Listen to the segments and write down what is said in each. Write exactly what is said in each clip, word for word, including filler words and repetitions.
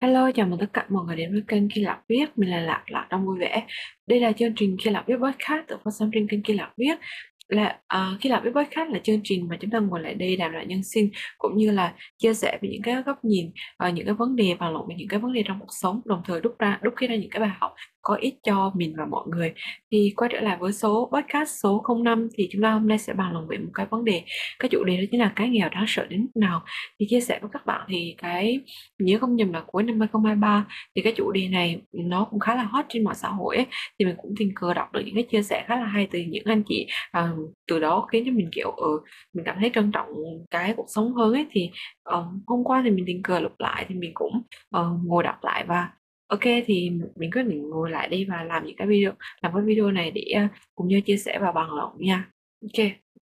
Hello, chào mừng tất cả mọi người đến với kênh Khi Lạc Viết. Mình là Lạc, Lạc đang vui vẻ. Đây là chương trình Khi Lạc Viết Podcast được phát sóng trên kênh Khi Lạc Viết. Là uh, Khi Lạc Viết Podcast là chương trình mà chúng ta ngồi lại đây đàm luận nhân sinh, cũng như là chia sẻ về những cái góc nhìn, uh, những cái vấn đề, bàn luận về những cái vấn đề trong cuộc sống, đồng thời đúc ra đúc kết ra những cái bài học có ích cho mình và mọi người. Thì quay trở lại với số podcast số không năm, thì chúng ta hôm nay sẽ bàn luận về một cái vấn đề, cái chủ đề đó chính là cái nghèo đáng sợ đến mức nào. Thì chia sẻ với các bạn thì cái nhớ không nhầm là cuối năm hai không hai ba, thì cái chủ đề này nó cũng khá là hot trên mạng xã hội ấy. Thì mình cũng tình cờ đọc được những cái chia sẻ khá là hay từ những anh chị, à, từ đó khiến cho mình kiểu ừ, mình cảm thấy trân trọng cái cuộc sống hơn ấy. Thì ờ, hôm qua thì mình tình cờ lục lại thì mình cũng ờ, ngồi đọc lại, và ok thì mình quyết định ngồi lại đi và làm những cái video làm cái video này để ờ, cùng nhau chia sẻ và bàn luận nha. Ok,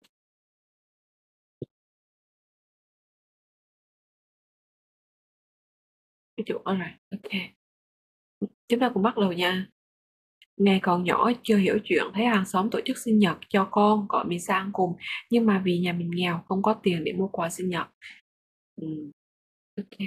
cái chỗ này ok, chúng ta cùng bắt đầu nha. Ngày còn nhỏ chưa hiểu chuyện, thấy hàng xóm tổ chức sinh nhật cho con, gọi mình sang cùng, nhưng mà vì nhà mình nghèo không có tiền để mua quà sinh nhật. Ừ, ok.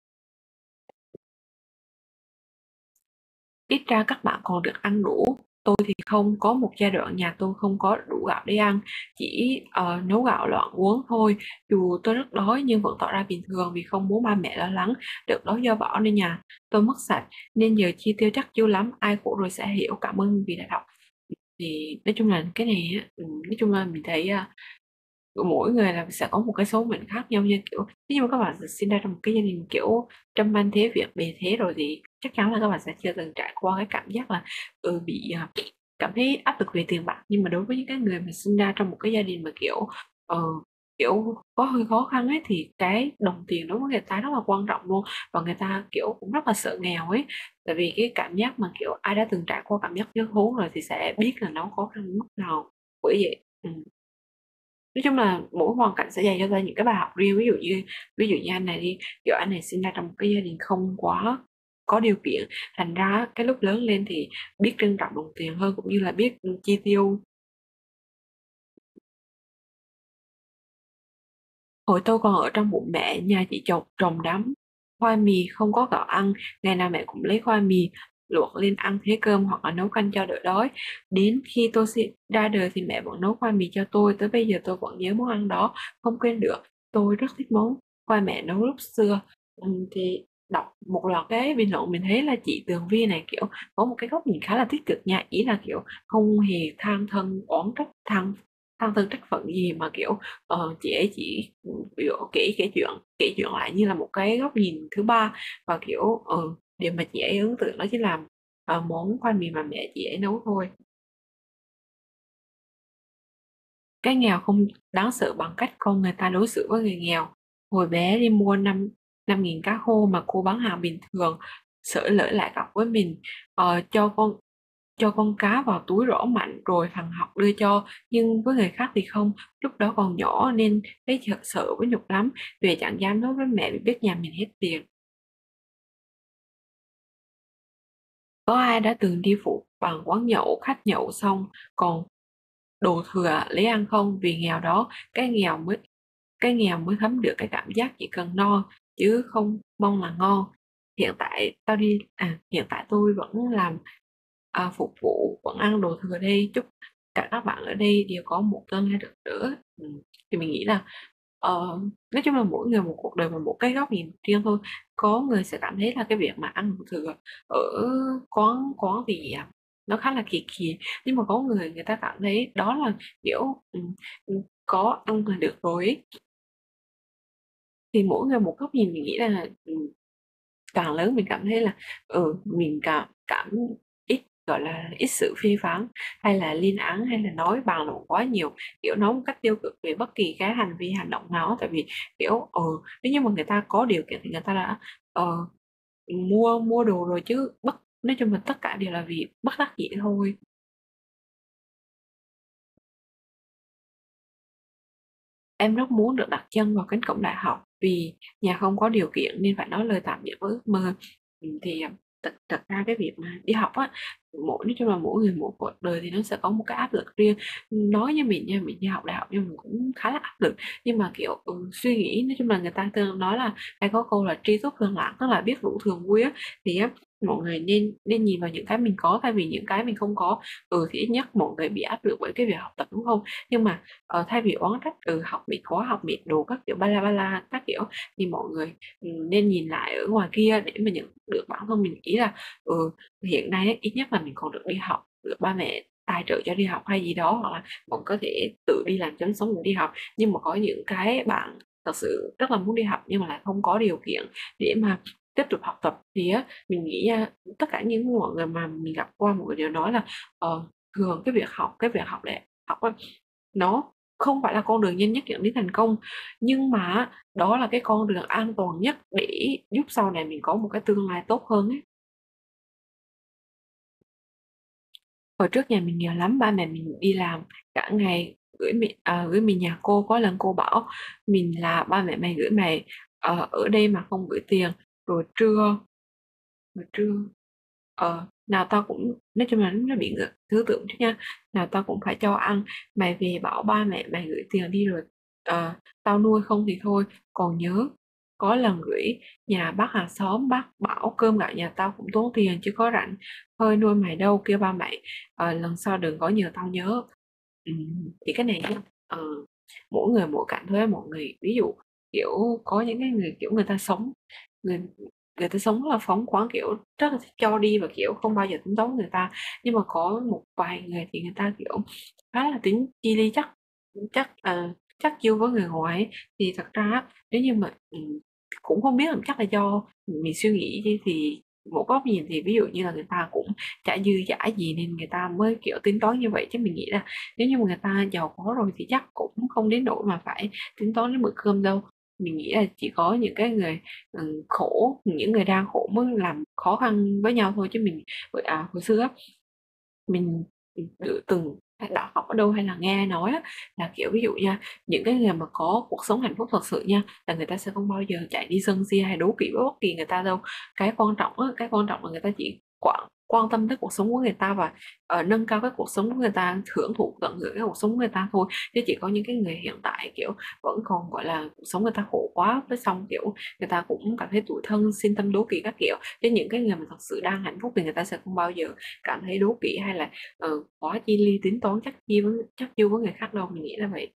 Ít ra các bạn còn được ăn đủ. Tôi thì không, có một giai đoạn nhà tôi không có đủ gạo để ăn, chỉ ờ, nấu gạo loạn uống thôi. Dù tôi rất đói nhưng vẫn tỏ ra bình thường vì không muốn ba mẹ lo lắng. Được đó do bỏ nên nhà tôi mất sạch, nên giờ chi tiêu chắc chiêu lắm. Ai khổ rồi sẽ hiểu. Cảm ơn vì đã đọc. Thì nói chung là cái này á, ừ, nói chung là mình thấy à, mỗi người là sẽ có một cái số mệnh khác nhau nha. Kiểu nếu như mà các bạn sinh ra trong một cái gia đình kiểu trăm anh thế việc bề thế rồi thì chắc chắn là các bạn sẽ chưa từng trải qua cái cảm giác là ừ, bị à, cảm thấy áp lực về tiền bạc. Nhưng mà đối với những cái người mà sinh ra trong một cái gia đình mà kiểu ờ, kiểu có hơi khó khăn ấy, thì cái đồng tiền đối với người ta rất là quan trọng luôn. Và người ta kiểu cũng rất là sợ nghèo ấy, tại vì cái cảm giác mà kiểu ai đã từng trải qua cảm giác thiếu thốn rồi thì sẽ biết là nó khó khăn đến mức nào. Bởi vậy ừ, nói chung là mỗi hoàn cảnh sẽ dạy cho ta những cái bài học riêng. Ví dụ như ví dụ như anh này đi, kiểu anh này sinh ra trong một cái gia đình không quá có điều kiện, thành ra cái lúc lớn lên thì biết trân trọng đồng tiền hơn, cũng như là biết chi tiêu. Hồi tôi còn ở trong bụng mẹ, nhà chị trồng trồng đám khoai mì không có gạo ăn, ngày nào mẹ cũng lấy khoai mì luộc lên ăn thế cơm, hoặc là nấu canh cho đỡ đói. Đến khi tôi sinh ra đời thì mẹ vẫn nấu khoai mì cho tôi, tới bây giờ tôi vẫn nhớ món ăn đó, không quên được. Tôi rất thích món khoai mẹ nấu lúc xưa. Ừm, thì đọc một loạt cái bình luận mình thấy là chị Tường Vi này kiểu có một cái góc nhìn khá là tích cực nha, ý là kiểu không hề than thân oán trách, than than thân trách phận gì, mà kiểu ờ, chị ấy chỉ ví dụ kể kể chuyện kể chuyện lại như là một cái góc nhìn thứ ba. Và kiểu ờ, điều mà chị ấy ấn tượng đó chính là ờ, món khoai mì mà mẹ chị ấy nấu thôi. Cái nghèo không đáng sợ bằng cách con người ta đối xử với người nghèo. Hồi bé đi mua năm năm nghìn cá khô mà cô bán hàng bình thường, sợ lỡ lại gặp với mình, ờ, cho con cho con cá vào túi rõ mạnh rồi thằng học đưa cho. Nhưng với người khác thì không, lúc đó còn nhỏ nên thấy sợ sợ với nhục lắm. Về chẳng dám nói với mẹ vì biết nhà mình hết tiền. Có ai đã từng đi phụ bằng quán nhậu, khách nhậu xong còn đồ thừa lấy ăn không? Vì nghèo đó, cái nghèo mới cái nghèo mới thấm được cái cảm giác chỉ cần no chứ không mong là ngon. Hiện tại tao đi à hiện tại tôi vẫn làm à, phục vụ, vẫn ăn đồ thừa đây. Chúc cả các bạn ở đây đều có một cân hay được nữa. Ừ. Thì mình nghĩ là ờ, nói chung là mỗi người một cuộc đời và một cái góc nhìn riêng thôi. Có người sẽ cảm thấy là cái việc mà ăn đồ thừa ở quán quán thì à, nó khá là kỳ kỳ, nhưng mà có người người ta cảm thấy đó là kiểu ừ, ừ, có ăn là được rồi ấy. Thì mỗi người một góc nhìn. Mình nghĩ là ừ, càng lớn mình cảm thấy là ừ mình cảm cảm ít, gọi là ít sự phê phán hay là lên án hay là nói bàn luận quá nhiều, kiểu nói một cách tiêu cực về bất kỳ cái hành vi hành động nào. Tại vì kiểu ừ nếu như mà người ta có điều kiện thì người ta đã ờ, mua mua đồ rồi chứ. Bất nói chung là tất cả đều là vì bất đắc dĩ thôi. Em rất muốn được đặt chân vào cánh cổng đại học, vì nhà không có điều kiện nên phải nói lời tạm biệt với ước mơ. Ừ, thì thật thật ra cái việc mà đi học á, mỗi nói chung là mỗi người mỗi cuộc đời thì nó sẽ có một cái áp lực riêng. Nói như mình nha, mình đi học đại học nhưng mình cũng khá là áp lực, nhưng mà kiểu ừ, suy nghĩ nói chung là người ta thường nói là hay có câu là tri thức thường lãng, tức là biết đủ thường vui á. Thì á, mọi người nên nên nhìn vào những cái mình có thay vì những cái mình không có. Ừ thì ít nhất mọi người bị áp lực bởi cái việc học tập đúng không, nhưng mà ờ, thay vì oán trách ừ học bị khó, học bị đồ các kiểu ba la ba la các kiểu, thì mọi người ừ, nên nhìn lại ở ngoài kia để mà nhận được bản thân mình. Ý là ừ, hiện nay ấy, ít nhất là mình còn được đi học, được ba mẹ tài trợ cho đi học hay gì đó, hoặc là còn có thể tự đi làm kiếm sống để đi học. Nhưng mà có những cái bạn thật sự rất là muốn đi học nhưng mà lại không có điều kiện để mà tiếp tục học tập, thì á mình nghĩ nha, tất cả những mọi người mà mình gặp qua mọi người đều nói là ờ, thường cái việc học cái việc học để học á, nó không phải là con đường nhanh nhất dẫn đến thành công, nhưng mà đó là cái con đường an toàn nhất để giúp sau này mình có một cái tương lai tốt hơn ấy. Hồi trước nhà mình nghèo lắm, ba mẹ mình đi làm cả ngày, gửi mình à, gửi mình nhà cô. Có lần cô bảo mình là ba mẹ mày gửi mày ờ, ở đây mà không gửi tiền. Rồi trưa rồi trưa ờ nào tao cũng nói chung là nó bị ngược thứ tưởng chứ nha, nào tao cũng phải cho ăn. Mày về bảo ba mẹ mày gửi tiền đi rồi ờ, tao nuôi không thì thôi. Còn nhớ, có lần gửi nhà bác hàng xóm, bác bảo cơm gạo nhà tao cũng tốn tiền chứ có rảnh hơi nuôi mày đâu, kêu ba mẹ ờ, lần sau đừng có nhờ tao nhớ. Ừ, thì cái này nha, ờ, mỗi người mỗi cảnh thôi á. Mọi người ví dụ kiểu có những cái người kiểu người ta sống, người người ta sống rất là phóng khoáng, kiểu rất là thích cho đi và kiểu không bao giờ tính toán người ta. Nhưng mà có một vài người thì người ta kiểu khá là tính chi ly, chắc chắc ờ, chắc chiêu với người ngoài ấy. Thì thật ra á, nếu như mà ừ, cũng không biết là chắc là do mình suy nghĩ chứ, thì một góc nhìn thì ví dụ như là người ta cũng chả dư dả gì nên người ta mới kiểu tính toán như vậy, chứ mình nghĩ là nếu như mà người ta giàu có rồi thì chắc cũng không đến nỗi mà phải tính toán đến bữa cơm đâu. Mình nghĩ là chỉ có những cái người ừ, khổ, những người đang khổ mới làm khó khăn với nhau thôi. Chứ mình à, hồi xưa á, mình tự từng đọc học ở đâu hay là nghe nói á, là kiểu ví dụ nha, những cái người mà có cuộc sống hạnh phúc thật sự nha, là người ta sẽ không bao giờ chạy đi sân si hay đố kỵ với bất kỳ người ta đâu. Cái quan trọng á, cái quan trọng là người ta chỉ quan quan tâm tới cuộc sống của người ta và ờ, nâng cao cái cuộc sống của người ta, hưởng thụ tận hưởng cái cuộc sống của người ta thôi. Chứ chỉ có những cái người hiện tại kiểu vẫn còn gọi là cuộc sống người ta khổ quá, với xong kiểu người ta cũng cảm thấy tủi thân, xin tâm đố kỵ các kiểu. Chứ những cái người mà thật sự đang hạnh phúc thì người ta sẽ không bao giờ cảm thấy đố kỵ hay là ừ, quá chi ly tính toán chắc chiêu với chắc chiêu với người khác đâu. Mình nghĩ là vậy.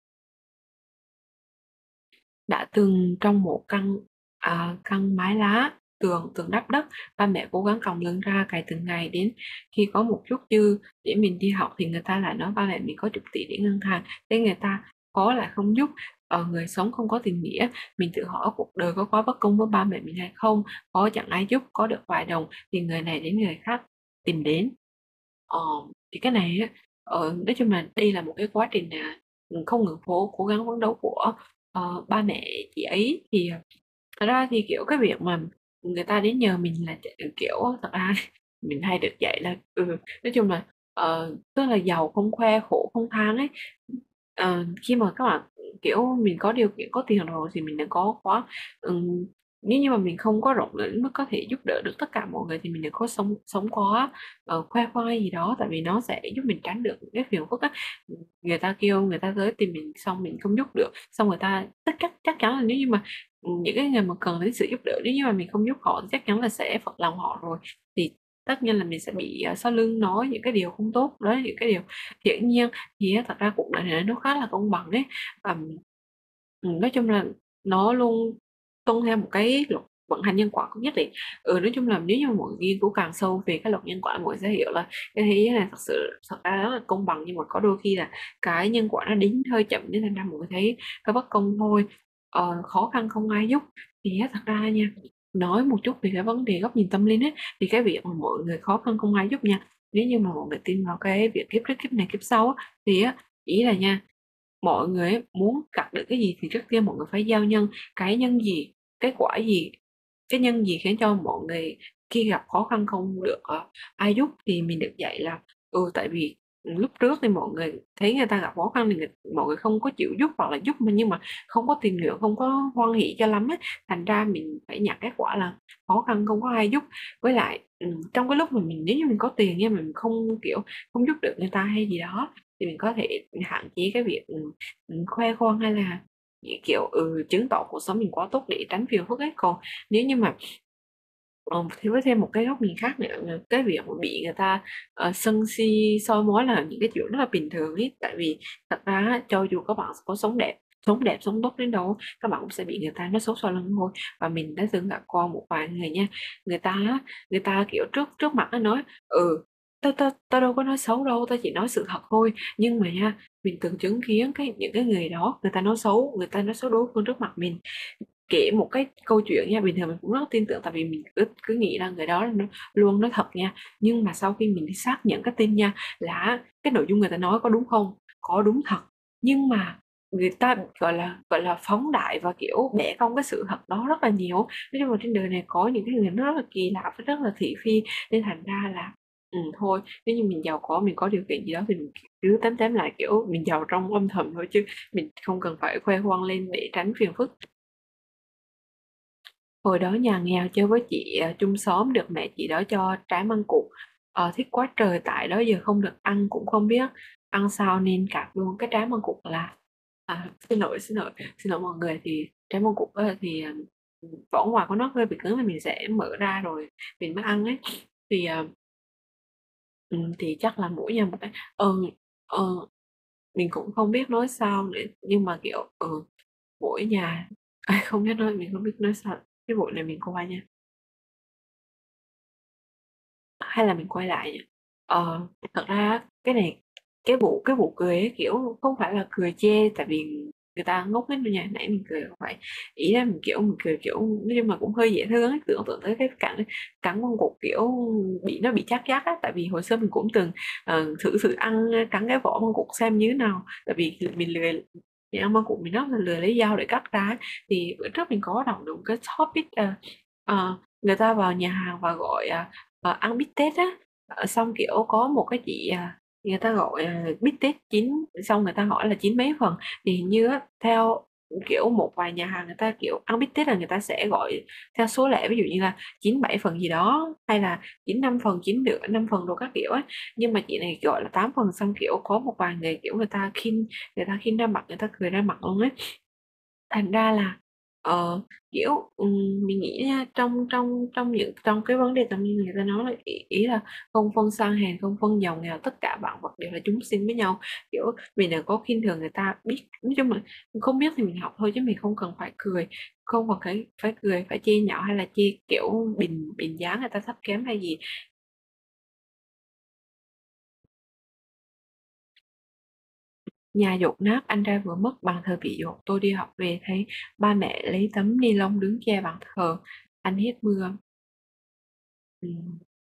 Đã từng trong một căn à, căn mái lá, tường tường đắp đất, ba mẹ cố gắng còng lưng ra cày từng ngày. Đến khi có một chút dư để mình đi học thì người ta lại nói ba mẹ mình có chục tỷ để ngân hàng, thế người ta có lại không giúp. Ở người sống không có tình nghĩa. Mình tự hỏi cuộc đời có quá bất công với ba mẹ mình hay không, có chẳng ai giúp, có được vài đồng thì người này đến người khác tìm đến. Ờ, thì cái này á, ờ, nói chung là đây là một cái quá trình là không ngừng cố cố gắng phấn đấu của ờ, ba mẹ chị ấy. Thì thật ra thì kiểu cái việc mà người ta đến nhờ mình là kiểu thật ra mình hay được dạy là ừ, nói chung là ờ, tức là giàu không khoe, khổ không than ấy. Ờ, khi mà các bạn kiểu mình có điều kiện có tiền rồi thì mình đừng có quá ừm, nếu như mà mình không có rộng lượng mới có thể giúp đỡ được tất cả mọi người thì mình đừng có sống sống quá uh, khoe khoang gì đó, tại vì nó sẽ giúp mình tránh được những cái phiền phức á. Người ta kêu người ta tới tìm mình xong mình không giúp được, xong người ta tất chắc chắc chắn là nếu như mà những cái người mà cần đến sự giúp đỡ, nếu như mà mình không giúp họ thì chắc chắn là sẽ phật lòng họ rồi. Thì tất nhiên là mình sẽ bị uh, sau lưng nói những cái điều không tốt đó, những cái điều hiển nhiên. Thì á, thật ra cuộc đời này nó khá là công bằng ấy. Ừm, nói chung là nó luôn tuân theo một cái luật vận hành nhân quả cũng nhất định. Ừ, nói chung là nếu như mà mọi người nghiên cứu càng sâu về cái luật nhân quả, mọi người sẽ hiểu là cái thế giới này thật sự thật ra rất là công bằng, nhưng mà có đôi khi là cái nhân quả nó đến hơi chậm nên thành ra mọi người thấy cái bất công thôi. Ờ, khó khăn không ai giúp. Thì á, thật ra nha, nói một chút về cái vấn đề góc nhìn tâm linh ấy, thì cái việc mà mọi người khó khăn không ai giúp nha, nếu như mà mọi người tin vào cái việc kiếp trước kiếp này kiếp sau á, thì á, ý là nha, mọi người ấy, muốn gặt được cái gì thì trước tiên mọi người phải giao nhân. Cái nhân gì, cái quả gì, cái nhân gì khiến cho mọi người khi gặp khó khăn không được ờ, ai giúp, thì mình được dạy là ừ tại vì lúc trước thì mọi người thấy người ta gặp khó khăn thì người, mọi người không có chịu giúp, hoặc là giúp mà nhưng mà không có tình nguyện, không có hoan hỉ cho lắm á, thành ra mình phải nhận kết quả là khó khăn không có ai giúp. Với lại ừ, trong cái lúc mà mình, nếu như mình có tiền nha, mình không kiểu không giúp được người ta hay gì đó, thì mình có thể hạn chế cái việc ừ, ừ, khoe khoang hay là kiểu ừ, chứng tỏ cuộc sống mình quá tốt để tránh phiền phức ấy. Còn nếu như mà Ờ, thì với thêm một cái góc nhìn khác nữa là cái việc mà bị người ta ờ, sân si soi mói là những cái chuyện rất là bình thường ấy. Tại vì thật ra á, cho dù các bạn có sống đẹp sống đẹp sống tốt đến đâu, các bạn cũng sẽ bị người ta nói xấu sau lưng thôi. Và mình đã từng gặp qua một vài người nha, người ta á, người ta kiểu trước trước mặt nó nói ừ tao tao tao đâu có nói xấu đâu, tao chỉ nói sự thật thôi. Nhưng mà nha, mình từng chứng kiến cái những cái người đó, người ta nói xấu người ta nói xấu đối phương trước mặt mình, kể một cái câu chuyện nha. Bình thường mình cũng rất tin tưởng, tại vì mình cứ cứ nghĩ là người đó nó luôn nói thật nha. Nhưng mà sau khi mình đi xác nhận cái tin nha, là cái nội dung người ta nói có đúng không, có đúng thật, nhưng mà người ta gọi là gọi là phóng đại và kiểu bẻ cong cái sự thật đó rất là nhiều. Nói chung là trên đời này có những cái người nó rất là kỳ lạ và rất là thị phi, nên thành ra là ừ, thôi, nếu như mình giàu có, mình có điều kiện gì đó thì mình cứ tém tém lại, kiểu mình giàu trong âm thầm thôi, chứ mình không cần phải khoe khoang lên để tránh phiền phức. Hồi đó nhà nghèo, chơi với chị à, chung xóm, được mẹ chị đó cho trái măng cụt. Ờ, thích quá trời, tại đó giờ không được ăn, cũng không biết ăn sao nên cạp luôn cái trái măng cụt. Là à, xin lỗi xin lỗi xin lỗi mọi người, thì trái măng cụt á, thì à, vỏ ngoài của nó hơi bị cứng, thì mình sẽ mở ra rồi mình mới ăn ấy. Thì à, ừ, thì chắc là mỗi nhà một cái. ừ, ừ, mình cũng không biết nói sao nữa, nhưng mà kiểu ừ, mỗi nhà à, không biết nói, mình không biết nói sao. Cái vụ này mình qua nha, hay là mình quay lại nhỉ? Ờ, thật ra cái này, cái vụ cái vụ cười ấy, kiểu không phải là cười chê tại vì người ta ngốc hết đâu nha, nãy mình cười không phải, ý là mình kiểu mình cười kiểu, nhưng mà cũng hơi dễ thương ấy. Tưởng tượng tới cái cảnh cắn con cụt kiểu bị nó bị chát chát á, tại vì hồi xưa mình cũng từng ờ, thử thử ăn cắn cái vỏ con cụt xem như thế nào. Tại vì mình lười, mình ăn con cụt mình rất là lười lấy dao để cắt ra ấy. Thì bữa trước mình có đọc được một cái topic ờ, ờ, người ta vào nhà hàng và gọi à, ờ, ăn bít tết á. Ờ, xong kiểu có một cái chị à, người ta gọi à, bít tết chín, xong người ta hỏi là chín mấy phần. Thì hình như á, theo kiểu một vài nhà hàng người ta kiểu ăn bít tết là người ta sẽ gọi theo số lẻ, ví dụ như là chín bảy phần gì đó, hay là chín năm phần, chín nửa năm phần đồ các kiểu á. Nhưng mà chị này gọi là tám phần, xong kiểu có một vài người kiểu người ta khinh, người ta khinh ra mặt, người ta cười ra mặt luôn á. Thành ra là ờ, kiểu ừm, mình nghĩ nha, trong trong trong những trong cái vấn đề tâm linh, người ta nói là ý, ý là không phân sang hèn, không phân giàu nghèo, tất cả vạn vật đều là chúng sinh với nhau. Kiểu mình đừng có khinh thường người ta, biết nói chung là không biết thì mình học thôi, chứ mình không cần phải cười, không cần phải phải cười, phải chê nhạo hay là chê kiểu bình bình giá người ta thấp kém hay gì. Nhà dột nát, anh trai vừa mất, bàn thờ bị dột, tôi đi học về thấy ba mẹ lấy tấm ni lông đứng che bàn thờ, anh hết mưa. Ừ.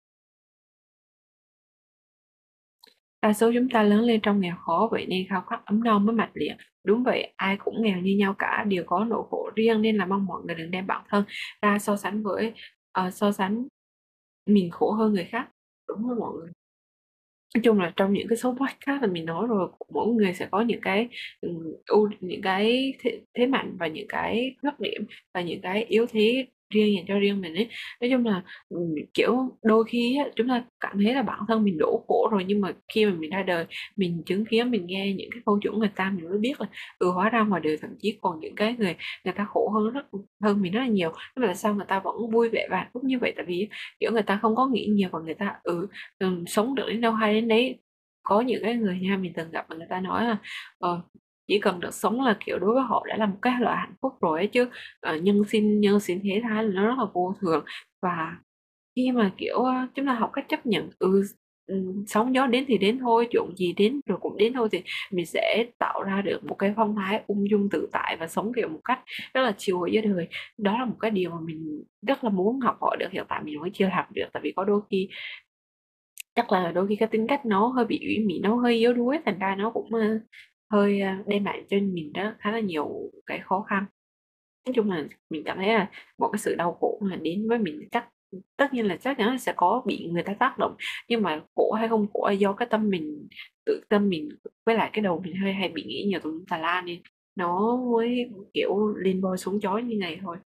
Đa số chúng ta lớn lên trong nghèo khó, vậy nên khao khát ấm no mới mạch liệt. Đúng vậy, ai cũng nghèo như nhau cả, đều có nỗi khổ riêng, nên là mong mọi người đừng đem bản thân ra so sánh với ờ, so sánh mình khổ hơn người khác. Đúng không mọi người? Nói chung là trong những cái số podcast là mình nói rồi, mỗi người sẽ có những cái ừ, ưu những cái thế, thế mạnh và những cái khuyết điểm và những cái yếu thế riêng dành cho riêng mình ấy. Nói chung là ừ, kiểu đôi khi á, chúng ta cảm thấy là bản thân mình đổ khổ rồi, nhưng mà khi mà mình ra đời, mình chứng kiến, mình nghe những cái câu chuyện của người ta, mình mới biết là ừ, hóa ra ngoài đời thậm chí còn những cái người, người ta khổ hơn rất hơn mình rất là nhiều. Nhưng mà tại sao người ta vẫn vui vẻ và hạnh phúc như vậy? Tại vì kiểu người ta không có nghĩ nhiều, và người ta ừ ừ, sống được đến đâu hay đến đấy. Có những cái người nha, mình từng gặp mà người ta nói là ờ, chỉ cần được sống là kiểu đối với họ đã là một cái loại hạnh phúc rồi ấy chứ. Ờ, nhân sinh nhân sinh thế thái là nó rất là vô thường. Và khi mà kiểu ờ, chúng ta học cách chấp nhận ừ, ừ, sóng gió đến thì đến thôi, chuyện gì đến rồi cũng đến thôi, thì mình sẽ tạo ra được một cái phong thái ung dung tự tại và sống kiểu một cách rất là chill ở dưới đời. Đó là một cái điều mà mình rất là muốn học hỏi được, hiện tại mình mới chưa làm được. Tại vì có đôi khi chắc là đôi khi cái tính cách nó hơi bị ủy mị, nó hơi yếu đuối, thành ra nó cũng ờ, hơi ờ, đem lại cho mình đó khá là nhiều cái khó khăn. Nói chung là mình cảm thấy là một cái sự đau khổ mà đến với mình chắc tất nhiên là chắc chắn là sẽ có bị người ta tác động, nhưng mà khổ hay không khổ là do cái tâm mình, tự tâm mình, với lại cái đầu mình hơi hay bị nghĩ nhiều tùm tà la nên nó mới kiểu lên voi xuống chó như này thôi.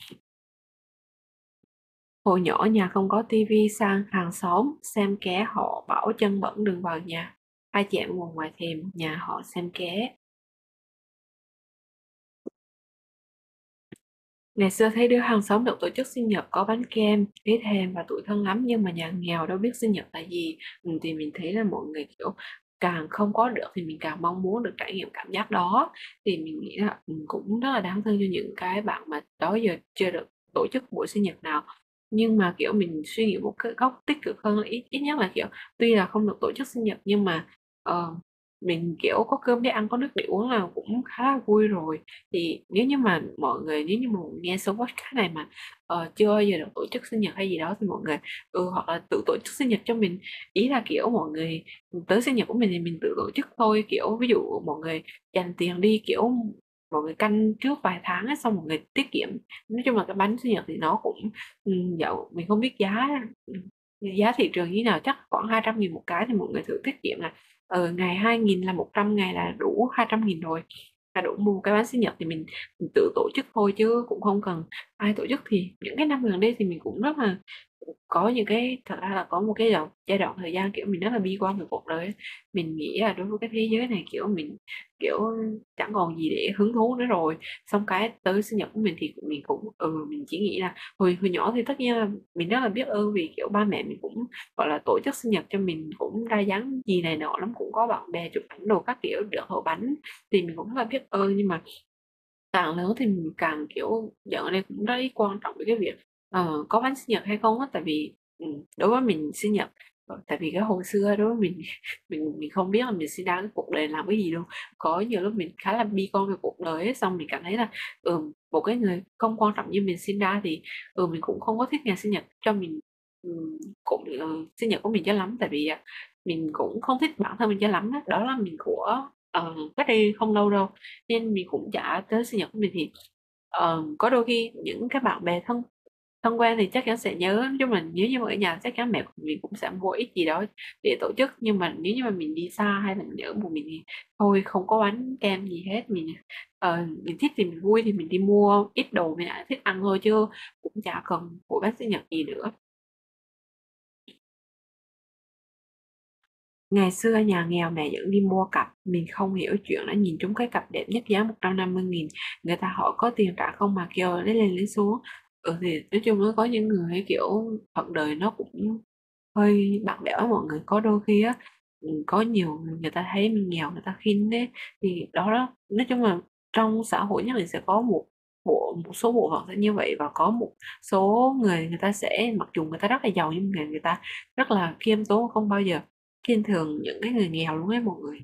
Hồi nhỏ nhà không có tivi, sang hàng xóm xem ké họ bảo chân bẩn đừng vào nhà. Hai chị em ngồi ngoài thềm nhà họ xem ké. Ngày xưa thấy đứa hàng xóm được tổ chức sinh nhật có bánh kem, thấy thèm và tủi thân lắm, nhưng mà nhà nghèo đâu biết sinh nhật là gì. Ừ, thì mình thấy là mọi người kiểu càng không có được thì mình càng mong muốn được trải nghiệm cảm giác đó. Thì mình nghĩ là ừ, cũng rất là đáng thương cho những cái bạn mà đó giờ chưa được tổ chức buổi sinh nhật nào. Nhưng mà kiểu mình suy nghĩ một cái góc tích cực hơn là ít, ít nhất là kiểu tuy là không được tổ chức sinh nhật nhưng mà ờ, mình kiểu có cơm để ăn có nước để uống là cũng khá là vui rồi. Thì nếu như mà mọi người, nếu như mà mọi người nghe số podcast này mà ờ, chưa bao giờ được tổ chức sinh nhật hay gì đó thì mọi người ừ, hoặc là tự tổ chức sinh nhật cho mình. Ý là kiểu mọi người tới sinh nhật của mình thì mình tự tổ chức thôi, kiểu ví dụ mọi người dành tiền đi, kiểu mọi người canh trước vài tháng ấy, xong mọi người tiết kiệm. Nói chung là cái bánh sinh nhật thì nó cũng ừ, dạo mình không biết giá ừ, giá thị trường như thế nào, chắc khoảng hai trăm nghìn một cái, thì mọi người thử tiết kiệm là ờ, ngày hai nghìn là một trăm ngày là đủ hai trăm nghìn rồi, là đủ mua cái bánh sinh nhật. Thì mình, mình tự tổ chức thôi chứ cũng không cần ai tổ chức. Thì những cái năm gần đây thì mình cũng rất là có những cái, thật ra là có một cái giai giai đoạn thời gian kiểu mình rất là bi quan về cuộc đời ấy. Mình nghĩ là đối với cái thế giới này kiểu mình kiểu chẳng còn gì để hứng thú nữa rồi. Xong cái tới sinh nhật của mình thì mình cũng ừ mình chỉ nghĩ là hồi hồi nhỏ thì tất nhiên là mình rất là biết ơn vì kiểu ba mẹ mình cũng gọi là tổ chức sinh nhật cho mình, cũng ra dáng gì này nọ lắm, cũng có bạn bè chụp ảnh đồ các kiểu được hậu bánh, thì mình cũng rất là biết ơn. Nhưng mà càng lớn thì mình càng kiểu dạo ở đây cũng rất ý quan trọng với cái việc ờ, có bánh sinh nhật hay không á. Tại vì ừ, đối với mình sinh nhật ờ, tại vì cái hồi xưa đối với mình mình mình không biết là mình sinh ra cái cuộc đời làm cái gì đâu. Có nhiều lúc mình khá là bi quan về cuộc đời ấy, xong mình cảm thấy là ừ, một cái người không quan trọng như mình sinh ra thì ừ mình cũng không có thích ngày sinh nhật cho mình. Ừ, cũng ừ, sinh nhật của mình cho lắm, tại vì à, mình cũng không thích bản thân mình cho lắm đó, đó là mình của ờ, cách đây không lâu đâu, nên mình cũng chả tới sinh nhật của mình. Thì ờ, có đôi khi những cái bạn bè thân thân quen thì chắc chắn sẽ nhớ. Nói chung là nếu như mà ở nhà chắc chắn mẹ của mình cũng sẽ mua ít gì đó để tổ chức, nhưng mà nếu như mà mình đi xa hay là mình ở một mình thì thôi không có bánh kem gì hết. Mình ờ, mình thích thì mình vui thì mình đi mua ít đồ mình đã thích ăn thôi, chứ cũng chả cần của bác sinh nhật gì nữa. Ngày xưa nhà nghèo mẹ dẫn đi mua cặp, mình không hiểu chuyện đã nhìn trúng cái cặp đẹp nhất giá một trăm năm mươi nghìn. Người ta hỏi có tiền trả không mà kêu lấy lên lấy xuống. Ừ thì nói chung nó có những người ấy kiểu phận đời nó cũng hơi bạc bẽo á mọi người. Có đôi khi á ừ, có nhiều người, người ta thấy mình nghèo người ta khinh đấy. Thì đó đó, nói chung là trong xã hội nhất định sẽ có một bộ một số bộ phận sẽ như vậy, và có một số người, người ta sẽ mặc dù người ta rất là giàu nhưng người người ta rất là khiêm tốn, không bao giờ khinh thường những cái người nghèo luôn ấy mọi người.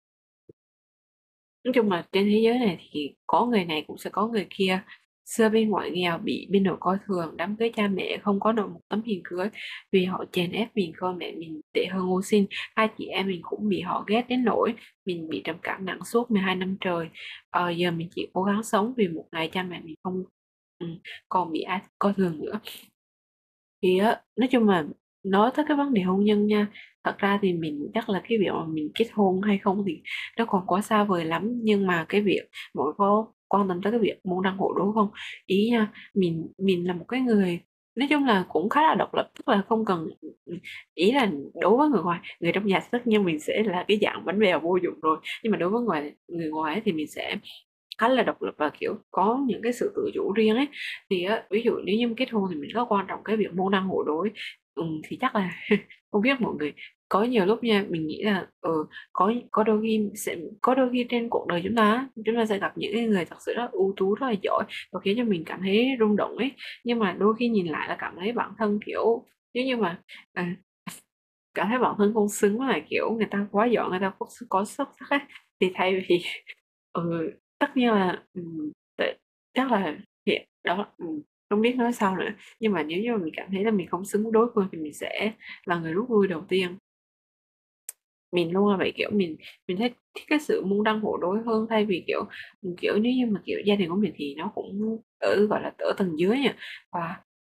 Nói chung là trên thế giới này thì có người này cũng sẽ có người kia. Xưa bên ngoại nghèo bị bên nội coi thường, đám cưới cha mẹ không có nổi một tấm hình cưới vì họ chèn ép mình, con mẹ mình tệ hơn ô xin. Hai chị em mình cũng bị họ ghét đến nỗi mình bị trầm cảm nặng suốt mười hai năm trời. Ờ, giờ mình chỉ cố gắng sống vì một ngày cha mẹ mình không ừ, còn bị ai coi thường nữa. Thì á, nói chung là nói tới cái vấn đề hôn nhân nha, thật ra thì mình chắc là cái việc mà mình kết hôn hay không thì nó còn quá xa vời lắm. Nhưng mà cái việc mọi người có quan tâm tới cái việc môn đăng hộ đối không? Ý nha, mình mình là một cái người nói chung là cũng khá là độc lập, tức là không cần, ý là đối với người ngoài, người trong nhà tất nhiên mình sẽ là cái dạng bánh bèo vô dụng rồi, nhưng mà đối với ngoài người ngoài ấy, thì mình sẽ khá là độc lập và kiểu có những cái sự tự chủ riêng ấy. Thì á, ví dụ nếu như kết hôn thì mình rất quan trọng cái việc môn đăng hộ đối. Ừ, thì chắc là không biết mọi người, có nhiều lúc nha mình nghĩ là ừ, có có đôi khi sẽ có đôi khi trên cuộc đời chúng ta á, chúng ta sẽ gặp những cái người thật sự rất là ưu tú rất là giỏi và khiến cho mình cảm thấy rung động ấy. Nhưng mà đôi khi nhìn lại là cảm thấy bản thân kiểu nếu như mà à, cảm thấy bản thân không xứng với lại kiểu người ta quá giỏi, người ta có, có xuất sắc ấy. Thì thay vì ừ, tất nhiên là ừ, tại- chắc là hiện đó ừ, không biết nói sao nữa. Nhưng mà nếu như mà mình cảm thấy là mình không xứng với đối phương thì mình sẽ là người rút lui đầu tiên. Mình luôn là vậy, kiểu mình mình thích, thích cái sự môn đăng hộ đối hơn, thay vì kiểu kiểu nếu như mà kiểu gia đình của mình thì nó cũng ở gọi là ở tầng dưới nha. Và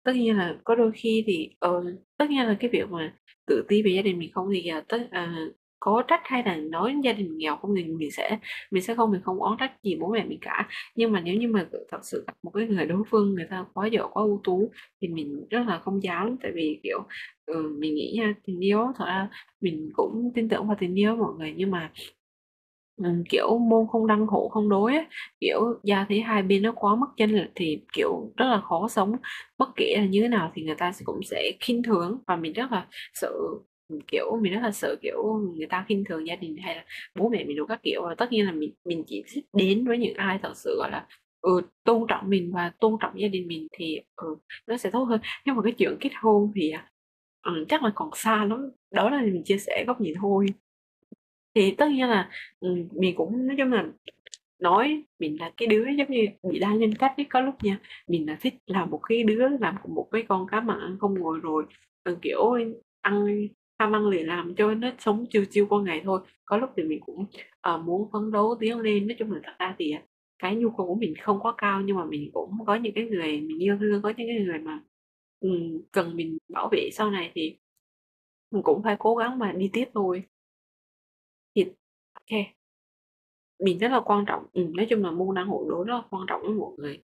tất nhiên là có đôi khi thì ờ, tất nhiên là cái việc mà tự ti về gia đình mình không thì à, tất à, có trách hay là nói gia đình mình nghèo không thì mình sẽ mình sẽ không mình không oán trách gì bố mẹ mình cả. Nhưng mà nếu như mà thật sự gặp một cái người đối phương người ta quá giỏi quá ưu tú thì mình rất là không dám, tại vì kiểu ừ, mình nghĩ nha, tình yêu thật ra mình cũng tin tưởng vào tình yêu mọi người, nhưng mà ừ, kiểu môn không đăng hộ không đối á, kiểu gia thế hai bên nó quá mất chênh lệch thì kiểu rất là khó sống. Bất kể là như thế nào thì người ta sẽ cũng sẽ khinh thường, và mình rất là sợ, kiểu mình rất là sợ kiểu người ta khinh thường gia đình hay là bố mẹ mình đủ các kiểu. Và tất nhiên là mình mình chỉ thích đến với những ai thật sự gọi là ừ, tôn trọng mình và tôn trọng gia đình mình thì ừ, nó sẽ tốt hơn. Nhưng mà cái chuyện kết hôn thì ừ, chắc là còn xa lắm, đó là mình chia sẻ góc nhìn thôi. Thì tất nhiên là ừ, mình cũng nói chung là nói mình là cái đứa giống như bị đa nhân cách ấy, có lúc nha mình là thích làm một cái đứa làm cùng một cái con cá mặn ăn không ngồi rồi ừ, kiểu ăn ham ăn lười làm cho nó sống chiêu chiêu qua ngày thôi. Có lúc thì mình cũng ờ, muốn phấn đấu tiến lên. Nói chung là thật ra thì à, cái nhu cầu của mình không quá cao, nhưng mà mình cũng có những cái người mình yêu thương, có những cái người mà ừ, cần mình bảo vệ sau này thì mình cũng phải cố gắng mà đi tiếp thôi. Thì ok, mình rất là quan trọng, ừ, nói chung là môn đăng hộ đối rất là quan trọng với mọi người.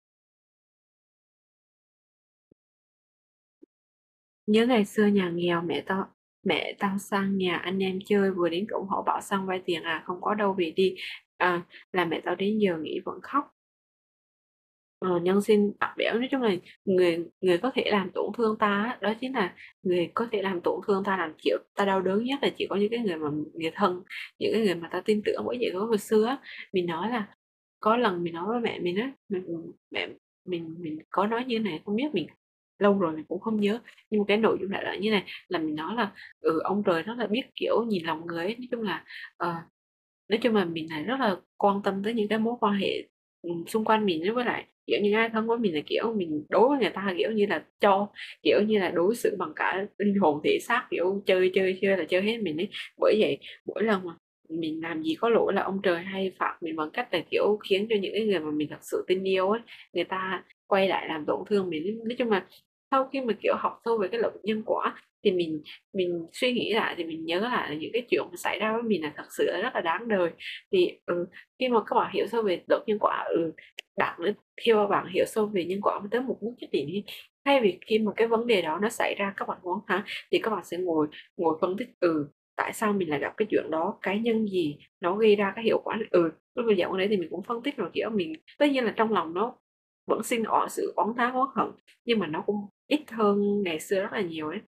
Nhớ ngày xưa nhà nghèo, mẹ tao mẹ tao sang nhà anh em chơi, vừa đến cổng họ bảo sang vay tiền à, không có đâu về đi. À, là mẹ tao đến giờ nghỉ vẫn khóc. Ờ, nhân sinh bạc bẽo, nói chung là người người có thể làm tổn thương ta á, đó chính là người có thể làm tổn thương ta, làm chịu ta đau đớn nhất là chỉ có những cái người mà người thân, những cái người mà ta tin tưởng. Bởi vậy đó hồi xưa á mình nói là có lần mình nói với mẹ mình á, mình, mẹ mình mình có nói như này, không biết mình lâu rồi mình cũng không nhớ, nhưng mà cái nội dung lại là như này, là mình nói là ừ, ông trời rất là biết kiểu nhìn lòng người ấy. Nói chung là ờ, nói chung là mình là rất là quan tâm tới những cái mối quan hệ ừ, xung quanh mình. Với lại kiểu những ai thân với mình là kiểu mình đối với người ta kiểu như là cho, kiểu như là đối xử bằng cả linh hồn thể xác, kiểu chơi chơi chơi là chơi hết mình ấy. Bởi vậy mỗi lần mà mình làm gì có lỗi là ông trời hay phạt mình bằng cách là kiểu khiến cho những cái người mà mình thật sự tin yêu ấy, người ta quay lại làm tổn thương mình. Nói chung là sau khi mà kiểu học sâu về cái luật nhân quả thì mình mình suy nghĩ lại thì mình nhớ lại là những cái chuyện mà xảy ra với mình là thật sự là rất là đáng đời. Thì ừ, khi mà các bạn hiểu sâu về luật nhân quả, ừ, bạn nữa, khi mà bạn hiểu sâu về nhân quả tới một mức nhất định ý, thay vì khi mà cái vấn đề đó nó xảy ra các bạn muốn hả thì các bạn sẽ ngồi ngồi phân tích ừ tại sao mình lại gặp cái chuyện đó, cái nhân gì nó gây ra cái hiệu quả này. Ừ, lúc bây giờ ở đấy thì mình cũng phân tích rồi, kiểu mình tất nhiên là trong lòng nó vẫn sinh ở sự oán thán oán hận, nhưng mà nó cũng ít hơn ngày xưa rất là nhiều ấy.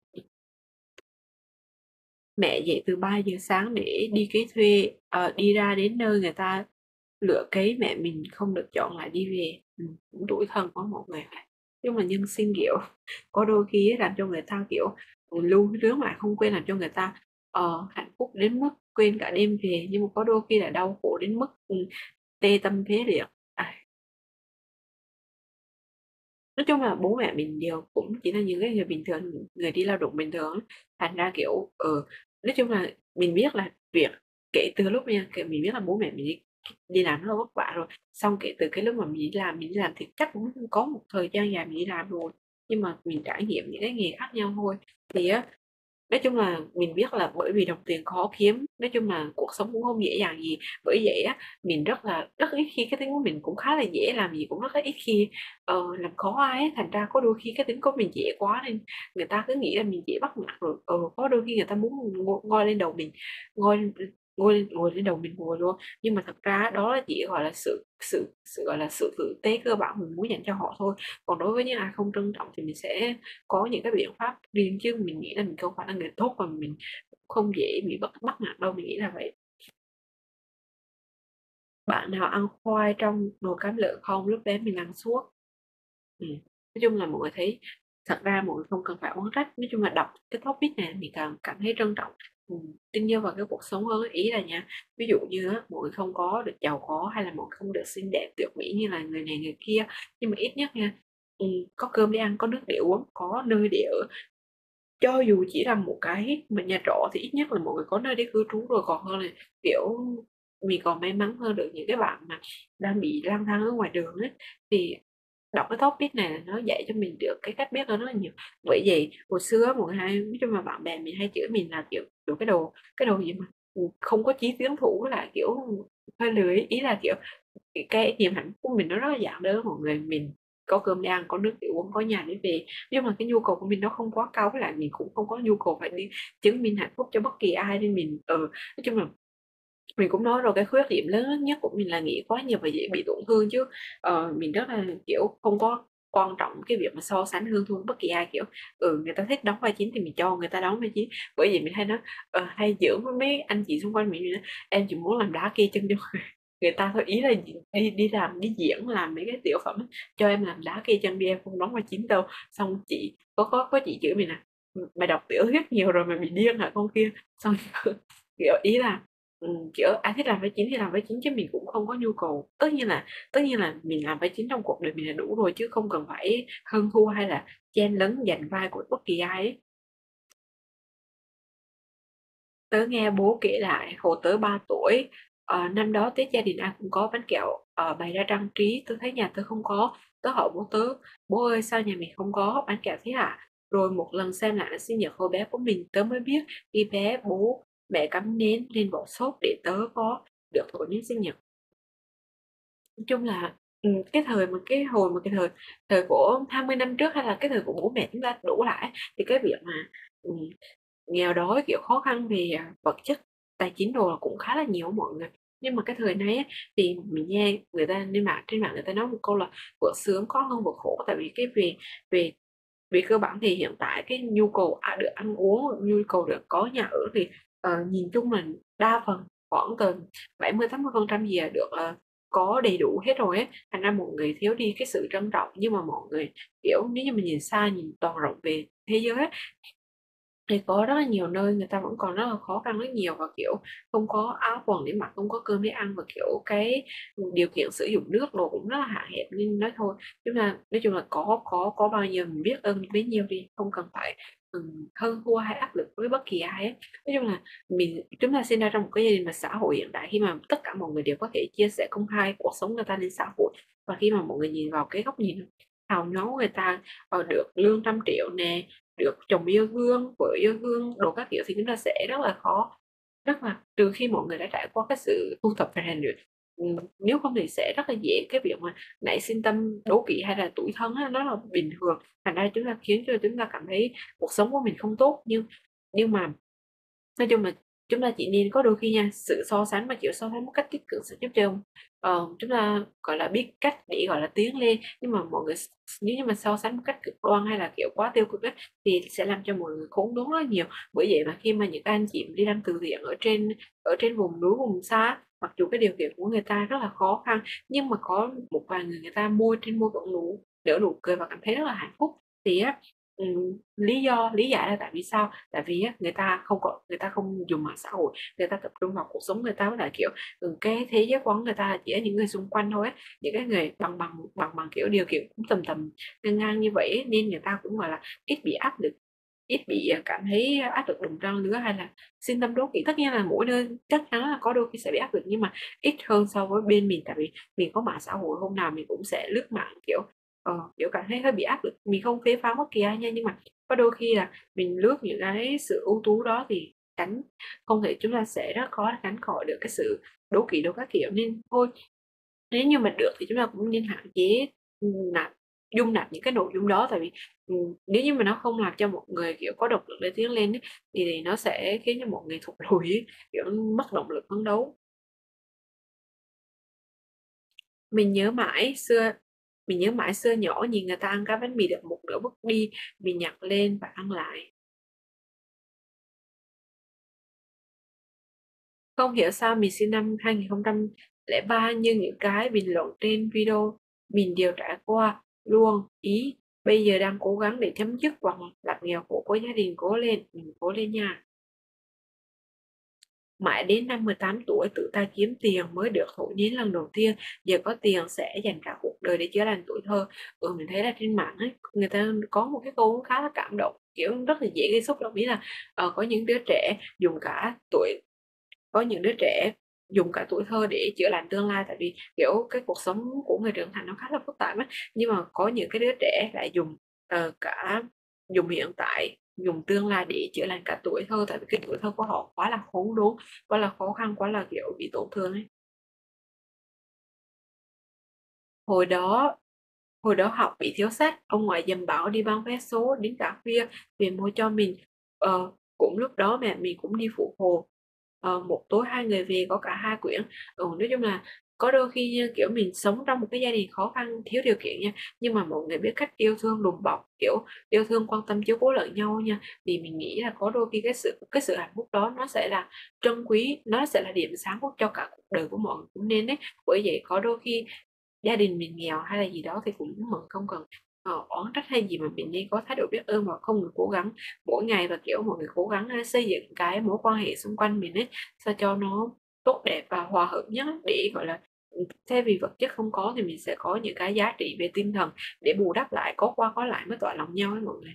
Mẹ dậy từ ba giờ sáng để đi cấy thuê, ờ, đi ra đến nơi người ta lựa cấy, mẹ mình không được chọn lại đi về. Ừ, cũng tủi thân có một người vậy. Nhưng mà nhân sinh kiểu có đôi khi ấy, làm cho người ta kiểu lưu luyến lại không quên, làm cho người ta ờ, hạnh phúc đến mức quên cả đêm về, nhưng mà có đôi khi là đau khổ đến mức ừ, tê tâm phế liệt. À, nói chung là bố mẹ mình đều cũng chỉ là những cái người bình thường, người đi lao động bình thường. Thành ra kiểu ừ, nói chung là mình biết là việc kể từ lúc nha kể mình biết là bố mẹ mình đi, đi làm rất là vất vả rồi, xong kể từ cái lúc mà mình đi làm mình đi làm thì chắc cũng có một thời gian dài mình đi làm rồi, nhưng mà mình trải nghiệm những cái nghề khác nhau thôi. Thì á, nói chung là mình biết là bởi vì đồng tiền khó kiếm, nói chung là cuộc sống cũng không dễ dàng gì. Bởi vậy á mình rất là rất ít khi, cái tính của mình cũng khá là dễ, làm gì cũng rất là ít khi ờ, làm khó ai ấy. Thành ra có đôi khi cái tính của mình dễ quá nên người ta cứ nghĩ là mình dễ bắt nạt rồi ờ, có đôi khi người ta muốn ngồi, ngồi lên đầu mình, ngồi ngồi ngồi lên đầu mình ngồi luôn. Nhưng mà thật ra đó là chỉ gọi là sự sự sự gọi là sự tử tế cơ bản mình muốn dành cho họ thôi. Còn đối với những ai không trân trọng thì mình sẽ có những cái biện pháp riêng, chứ mình nghĩ là mình không phải là người tốt và mình không dễ bị bắt bắt nạt đâu, mình nghĩ là vậy. Bạn nào ăn khoai trong nồi cám lợn không? Lúc đấy mình ăn suốt. Ừ. Nói chung là mọi người thấy thật ra mọi người không cần phải oán trách, nói chung là đọc cái topic này mình càng cảm thấy trân trọng ừ, tin yêu vào cái cuộc sống hơn. Ý là nha, ví dụ như á, mọi người không có được giàu có hay là mọi người không được xinh đẹp tuyệt mỹ như là người này người kia, nhưng mà ít nhất nha ừ, có cơm để ăn, có nước để uống, có nơi để ở. Cho dù chỉ là một cái mà nhà trọ thì ít nhất là mọi người có nơi để cư trú rồi, còn hơn là kiểu mình còn may mắn hơn được những cái bạn mà đang bị lang thang ở ngoài đường ấy. Thì đọc cái topic này là nó dạy cho mình được cái cách biết nó rất là nhiều. Bởi vậy hồi xưa một hai nói chung là bạn bè mình hay chửi mình là kiểu kiểu cái đồ cái đồ gì mà ừ, không có chí tiến thủ, là kiểu hơi lười, ý là kiểu cái, cái niềm hạnh phúc của mình nó rất là giản đơn, mọi người mình có cơm để ăn, có nước để uống, có nhà để về, nhưng mà cái nhu cầu của mình nó không quá cao, với lại mình cũng không có nhu cầu phải đi chứng minh hạnh phúc cho bất kỳ ai, nên mình ừ, nói chung là mình cũng nói rồi, cái khuyết điểm lớn nhất của mình là nghĩ quá nhiều và dễ bị tổn thương, chứ ờ, mình rất là kiểu không có quan trọng cái việc mà so sánh hương thua với bất kỳ ai, kiểu ừ người ta thích đóng vai chính thì mình cho người ta đóng vai chính. Bởi vì mình hay nói ờ, hay giỡn với mấy anh chị xung quanh mình vậy đó, em chỉ muốn làm đá kia chân cho người, người ta thôi, ý là đi đi làm đi diễn làm mấy cái tiểu phẩm, cho em làm đá kia chân đi, em không đóng vai chính đâu. Xong chị có có có chị chửi mình nè, mày đọc tiểu thuyết nhiều rồi mày bị điên hả con kia. Xong kiểu ý là ừ, kiểu ai thích làm vai chính thì làm vai chính, chứ mình cũng không có nhu cầu, tất nhiên là tất nhiên là mình làm vai chính trong cuộc đời mình là đủ rồi, chứ không cần phải hơn thua hay là chen lấn giành vai của bất kỳ ai ấy. Tớ nghe bố kể lại hồi tớ ba tuổi, ờ, năm đó Tết gia đình ai cũng có bánh kẹo ờ, bày ra trang trí, tớ thấy nhà tớ không có. Tớ hỏi bố tớ, bố ơi sao nhà mình không có bánh kẹo thế hả? Rồi một lần xem lại sinh nhật hồi bé của mình, tớ mới biết khi bé bố mẹ cắm nến lên bỏ xốp để tớ có được thổi nến sinh nhật. Nói chung là ừ, cái thời mà cái hồi mà cái thời thời của hai mươi năm trước, hay là cái thời của bố mẹ chúng ta đổ lại, thì cái việc mà ừ, nghèo đói, kiểu khó khăn về à, vật chất tài chính đồ là cũng khá là nhiều mọi người. Nhưng mà cái thời này á, thì mình nghe người ta lên mạng trên mạng người ta nói một câu là vợ sướng có hơn vợ khổ, tại vì cái về về về cơ bản thì hiện tại cái nhu cầu à, được ăn uống, nhu cầu được có nhà ở thì ờ, nhìn chung là đa phần khoảng từ bảy mươi tám mươi phần trăm gì là được ờ, có đầy đủ hết rồi ấy, thành ra mọi người thiếu đi cái sự trân trọng. Nhưng mà mọi người kiểu nếu như mình nhìn xa nhìn toàn rộng về thế giới ấy, thì có rất là nhiều nơi người ta vẫn còn rất là khó khăn rất nhiều, và kiểu không có áo quần để mặc, không có cơm để ăn, và kiểu cái điều kiện sử dụng nước đồ cũng rất là hạn hẹp, nên nói thôi. Chúng là nói chung là có có có bao nhiêu mình biết ơn bấy nhiêu đi, không cần phải um, hơn thua hay áp lực với bất kỳ ai ấy. Nói chung là mình chúng ta sinh ra trong một cái gia đình mà xã hội hiện đại, khi mà tất cả mọi người đều có thể chia sẻ công khai cuộc sống người ta lên xã hội, và khi mà mọi người nhìn vào cái góc nhìn hào nhoáng của người ta, ờ, được lương trăm triệu nè, được chồng yêu thương, vợ yêu thương đồ các kiểu, thì chúng ta sẽ rất là khó, rất là trừ khi mọi người đã trải qua cái sự tu tập và rèn luyện. Ừm, nếu không thì sẽ rất là dễ cái việc mà nảy sinh tâm đố kỵ hay là tủi thân á, nó là bình thường, thành ra chúng ta khiến cho chúng ta cảm thấy cuộc sống của mình không tốt. Nhưng nhưng mà nói chung là chúng ta chỉ nên có đôi khi nha, sự so sánh mà kiểu so sánh một cách tích cực sẽ giúp cho ờ, chúng ta gọi là biết cách để gọi là tiến lên. Nhưng mà mọi người nếu như mà so sánh một cách cực đoan hay là kiểu quá tiêu cực ấy, thì sẽ làm cho mọi người khốn đốn rất là nhiều. Bởi vậy mà khi mà những anh chị đi làm từ thiện ở trên ở trên vùng núi vùng xa, mặc dù cái điều kiện của người ta rất là khó khăn, nhưng mà có một vài người người ta môi trên môi vẫn nụ nở nụ cười và cảm thấy rất là hạnh phúc, thì á ừ, lý do lý giải là tại vì sao, tại vì á, người ta không có người ta không dùng mạng xã hội, người ta tập trung vào cuộc sống người ta, với lại kiểu ừ, cái thế giới quan người ta là chỉ là những người xung quanh thôi á, những cái người bằng bằng bằng bằng kiểu điều kiện cũng tầm tầm ngang ngang như vậy ấy, nên người ta cũng gọi là ít bị áp lực, ít bị à, cảm thấy áp lực đồng trang lứa hay là sinh tâm đố kỵ. Tất nhiên là mỗi nơi chắc chắn là có đôi khi sẽ bị áp lực, nhưng mà ít hơn so với bên mình, tại vì mình có mạng xã hội, hôm nào mình cũng sẽ lướt mạng, kiểu ờ, kiểu cảm thấy hơi bị áp lực. Mình không phê phán bất kỳ ai nha, nhưng mà có đôi khi là mình lướt những cái sự ưu tú đó thì tránh không thể chúng ta sẽ rất khó tránh khỏi được cái sự đố kỵ đồ các kiểu. Nên thôi, nếu như mà được thì chúng ta cũng nên hạn chế ừ, nạp dung nạp những cái nội dung đó, tại vì ừ, nếu như mà nó không làm cho một người kiểu có động lực để tiến lên ấy, thì, thì nó sẽ khiến cho một người thụt lùi ấy, kiểu mất động lực phấn đấu. Mình nhớ mãi xưa mình nhớ mãi xưa nhỏ nhìn người ta ăn cái bánh mì được một nửa vứt đi, mình nhặt lên và ăn lại. Không hiểu sao mình sinh năm hai nghìn không trăm lẻ ba, nhưng những cái bình luận trên video mình đều trải qua luôn. Ý bây giờ đang cố gắng để chấm dứt hoặc làm nghèo khổ của gia đình, cố lên, mình cố lên nha. Mãi đến năm mười tám tuổi tự ta kiếm tiền mới được thổ nến lần đầu tiên, giờ có tiền sẽ dành cả cuộc đời để chữa lành tuổi thơ. Ừ, mình thấy là trên mạng ấy, người ta có một cái câu khá là cảm động, kiểu rất là dễ gây xúc động, ý là ờ, có những đứa trẻ dùng cả tuổi có những đứa trẻ dùng cả tuổi thơ để chữa lành tương lai, tại vì kiểu cái cuộc sống của người trưởng thành nó khá là phức tạp á, nhưng mà có những cái đứa trẻ lại dùng ờ, cả dùng hiện tại, dùng tương lai để chữa lành cả tuổi thơ, tại vì cái tuổi thơ của họ quá là khốn đốn, quá là khó khăn, quá là kiểu bị tổn thương ấy. Hồi đó hồi đó học bị thiếu sách, ông ngoại dầm bảo đi bán vé số đến cả khuya về mua cho mình. ờ, Cũng lúc đó mẹ mình cũng đi phụ hồ. Ờ, một tối hai người về có cả hai quyển. Ừ, nói chung là có đôi khi nha, kiểu mình sống trong một cái gia đình khó khăn thiếu điều kiện nha, nhưng mà mọi người biết cách yêu thương đùm bọc, kiểu yêu thương quan tâm chiếu cố lẫn nhau nha, thì mình nghĩ là có đôi khi cái sự cái sự hạnh phúc đó nó sẽ là trân quý, nó sẽ là điểm sáng cho cả cuộc đời của mọi người cũng nên đấy. Bởi vậy có đôi khi gia đình mình nghèo hay là gì đó thì cũng mừng, không cần ờ, oán trách hay gì, mà mình nên có thái độ biết ơn và không ngừng cố gắng mỗi ngày, và kiểu mọi người cố gắng ờ, xây dựng cái mối quan hệ xung quanh mình ấy sao cho nó tốt đẹp và hòa hợp nhất, để gọi là ừ, thay vì vật chất không có thì mình sẽ có những cái giá trị về tinh thần để bù đắp lại, có qua có lại mới tỏa lòng nhau ấy mọi người.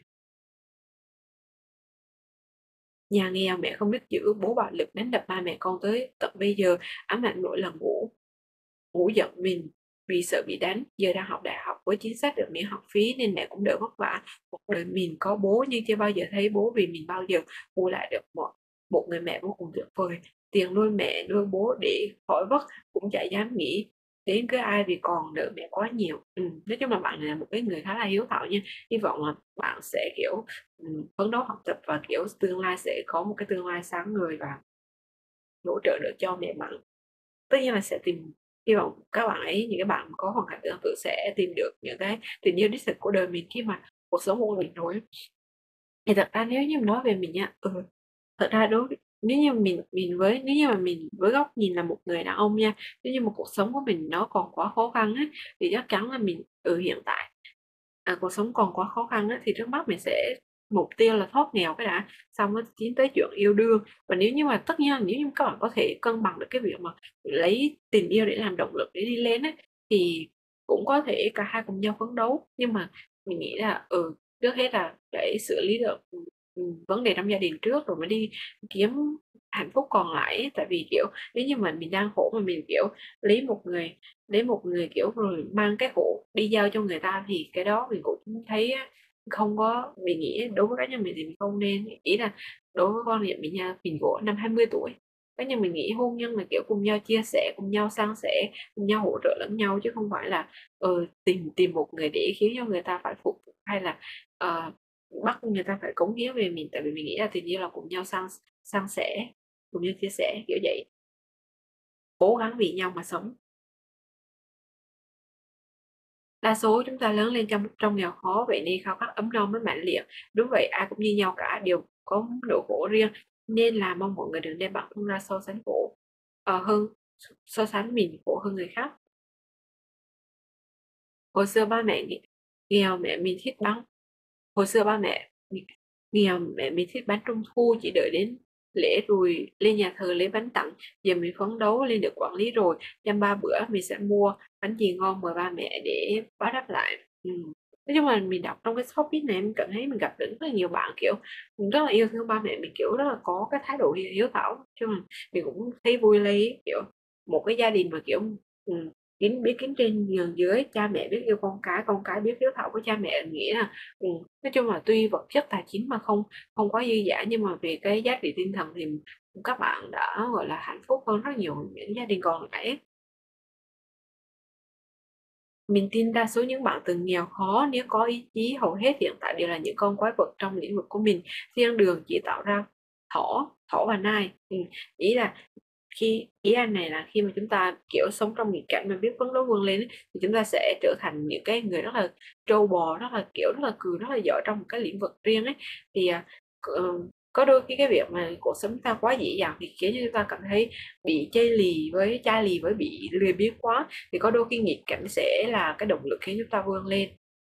Nhà nghèo mẹ không biết giữ, bố bạo lực đánh đập ba mẹ con tới tận bây giờ, ám ảnh mỗi lần ngủ. Ngủ giận mình vì sợ bị đánh. Giờ đang học đại học với chính sách được miễn học phí nên mẹ cũng đỡ vất vả. Cuộc đời mình có bố nhưng chưa bao giờ thấy bố vì mình bao giờ. Bù lại được một, một người mẹ vô cùng tuyệt vời. Tiền nuôi mẹ nuôi bố để khỏi vất cũng chả dám nghĩ đến cái ai vì còn nợ mẹ quá nhiều. Ừ. Nói chung là bạn này là một cái người khá là hiếu thảo nha. Hy vọng là bạn sẽ kiểu ừ, phấn đấu học tập và kiểu tương lai sẽ có một cái tương lai sáng ngời và hỗ trợ được cho mẹ bạn. Tất nhiên là sẽ tìm, hy vọng các bạn ấy, những cái bạn có hoàn cảnh tương tự sẽ tìm được những cái tình yêu đích thực của đời mình khi mà cuộc sống ổn định rồi. Thì thật ra nếu như mà nói về mình nha, ừ, thật ra đối nếu như mình mình với nếu như mà mình với góc nhìn là một người đàn ông nha, nếu như một cuộc sống của mình nó còn quá khó khăn á, thì chắc chắn là mình ở ừ, hiện tại à, cuộc sống còn quá khó khăn á, thì trước mắt mình sẽ mục tiêu là thoát nghèo cái đã, xong mới tiến tới chuyện yêu đương. Và nếu như mà tất nhiên là nếu như các bạn có thể cân bằng được cái việc mà lấy tình yêu để làm động lực để đi lên ấy, thì cũng có thể cả hai cùng nhau phấn đấu. Nhưng mà mình nghĩ là ừ trước hết là để xử lý được ừ, ừ, vấn đề trong gia đình trước rồi mới đi kiếm hạnh phúc còn lại ấy. Tại vì kiểu nếu như mà mình đang khổ mà mình kiểu lấy một người lấy một người kiểu rồi mang cái khổ đi giao cho người ta, thì cái đó mình cũng thấy á, không có, mình nghĩ đối với cá nhân mình thì mình không nên. Ý là đối với quan điểm mình nha, mình của năm hai mươi tuổi, cá nhân mình nghĩ hôn nhân là kiểu cùng nhau chia sẻ, cùng nhau san sẻ, cùng nhau hỗ trợ lẫn nhau, chứ không phải là ờ, tìm tìm một người để khiến cho người ta phải phục vụ, hay là ờ, bắt người ta phải cống hiến về mình. Tại vì mình nghĩ là tình yêu là cùng nhau san san sẻ, cùng nhau chia sẻ kiểu vậy, cố gắng vì nhau mà sống. Đa số chúng ta lớn lên trong trong nghèo khó, vậy nên khao khát ấm no mới mãnh liệt. Đúng vậy, ai cũng như nhau cả, đều có nỗi khổ riêng, nên là mong mọi người đừng đem bản thân ra so sánh khổ ờ, hơn so sánh mình khổ hơn người khác. Hồi xưa ba mẹ nghèo, nghèo mẹ mình thích bán hồi xưa ba mẹ nghèo mẹ mình thích bánh trung thu, chỉ đợi đến lễ rồi lên nhà thờ lấy bánh tặng. Giờ mình phấn đấu lên được quản lý rồi, dăm ba bữa mình sẽ mua bánh gì ngon mời ba mẹ để báo đáp lại. Ừ. Nói chung là mình đọc trong cái shopee này, mình cảm thấy mình gặp được rất là nhiều bạn kiểu rất là yêu thương ba mẹ mình, kiểu rất là có cái thái độ hiếu thảo, chứ mà mình cũng thấy vui lấy kiểu một cái gia đình mà kiểu ừ, kính biết kính trên nhường dưới, cha mẹ biết yêu con cái, con cái biết hiếu thảo với cha mẹ, nghĩa là ừ, nói chung là tuy vật chất tài chính mà không không quá dư dả, nhưng mà về cái giá trị tinh thần thì các bạn đã gọi là hạnh phúc hơn rất nhiều những gia đình còn lại. Mình tin đa số những bạn từng nghèo khó nếu có ý chí hầu hết hiện tại đều là những con quái vật trong lĩnh vực của mình. Thiên đường chỉ tạo ra thỏ thỏ và nai. Ừ. Ý là khi ý anh này là khi mà chúng ta kiểu sống trong nghịch cảnh mà biết phấn đấu vươn lên ấy, thì chúng ta sẽ trở thành những cái người rất là trâu bò, rất là kiểu rất là cường, rất là giỏi trong một cái lĩnh vực riêng ấy. Thì à, ờ, có đôi khi cái việc mà cuộc sống ta quá dễ dàng thì khiến cho chúng ta cảm thấy bị chai lì với chai lì với bị lười biếng quá, thì có đôi khi nghịch cảnh sẽ là cái động lực khiến chúng ta vươn lên.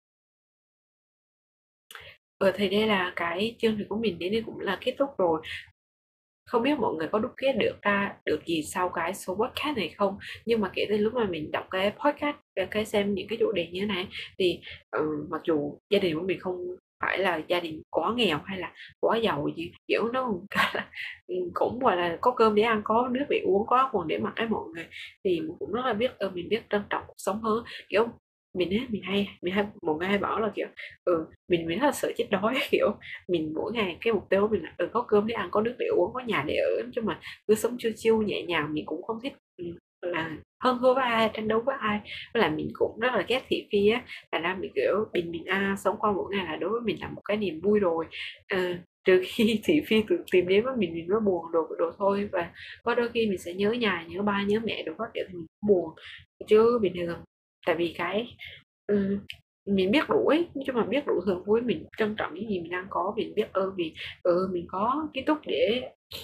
Ờ thì đây là cái chương trình của mình đến đây cũng là kết thúc rồi. Không biết mọi người có đúc kết được ra được gì sau cái số podcast này không, nhưng mà kể từ lúc mà mình đọc cái podcast cái cái xem những cái chủ đề như thế này thì ừ, mặc dù gia đình của mình không phải là gia đình quá nghèo hay là quá giàu gì, kiểu nó cũng cả là ừ, cũng gọi là có cơm để ăn, có nước để uống, có quần để mặc ấy mọi người, thì mình cũng rất là biết ơn, mình biết trân trọng cuộc sống hơn. Kiểu mình ấy, mình hay mình hay một người hay bảo là kiểu ừ mình mình rất là sợ chết đói kiểu mình mỗi ngày cái mục tiêu của mình là ừ, có cơm để ăn, có nước để uống, có nhà để ở, chứ mà cứ sống chiêu chiêu nhẹ nhàng mình cũng không thích ừ, là hơn thua với ai, tranh đấu với ai, với lại mình cũng rất là ghét thị phi á, thành ra mình kiểu bình bình an sống qua mỗi ngày là đối với mình là một cái niềm vui rồi. Ờ, trừ khi thị phi tự tìm đến với mình mình mới buồn đồ đồ thôi, và có đôi khi mình sẽ nhớ nhà, nhớ ba, nhớ mẹ đồ, có kiểu thì mình cũng buồn, chứ bình thường tại vì cái ừ, mình biết đủ ấy, nói chung là biết đủ thường vui, mình trân trọng những gì mình đang có, mình biết ơn vì ừ mình có ký túc để